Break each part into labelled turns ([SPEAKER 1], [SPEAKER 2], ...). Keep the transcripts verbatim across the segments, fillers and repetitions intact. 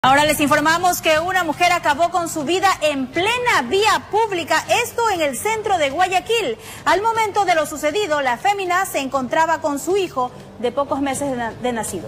[SPEAKER 1] Ahora les informamos que una mujer acabó con su vida en plena vía pública, esto en el centro de Guayaquil. Al momento de lo sucedido, la fémina se encontraba con su hijo de pocos meses de, na de nacido.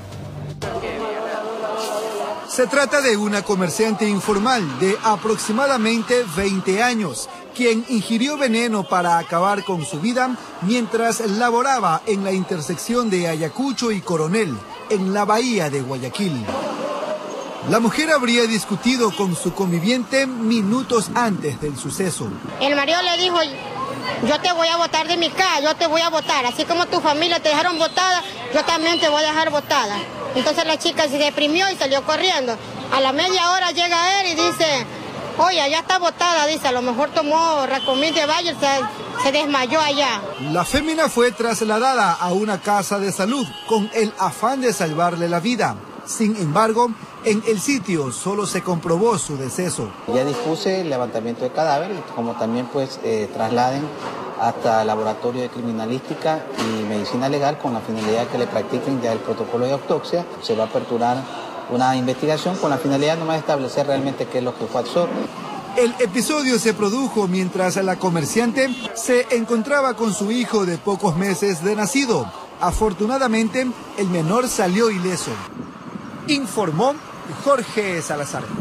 [SPEAKER 2] Se trata de una comerciante informal de aproximadamente veinte años, quien ingirió veneno para acabar con su vida mientras laboraba en la intersección de Ayacucho y Coronel, en la bahía de Guayaquil. La mujer habría discutido con su conviviente minutos antes del suceso.
[SPEAKER 3] El marido le dijo, yo te voy a botar de mi casa, yo te voy a botar, así como tu familia te dejaron botada, yo también te voy a dejar botada. Entonces la chica se deprimió y salió corriendo. A la media hora llega él y dice, oye, ya está botada, dice, a lo mejor tomó Racomín de Valle, se, se desmayó allá.
[SPEAKER 2] La fémina fue trasladada a una casa de salud con el afán de salvarle la vida. Sin embargo, en el sitio solo se comprobó su deceso.
[SPEAKER 4] Ya dispuse el levantamiento de cadáver y como también pues eh, trasladen hasta el laboratorio de criminalística y medicina legal con la finalidad que le practiquen ya el protocolo de autopsia. Se va a aperturar una investigación con la finalidad nomás de establecer realmente qué es lo que pasó.
[SPEAKER 2] El episodio se produjo mientras la comerciante se encontraba con su hijo de pocos meses de nacido. Afortunadamente, el menor salió ileso. Informó Jorge Salazar.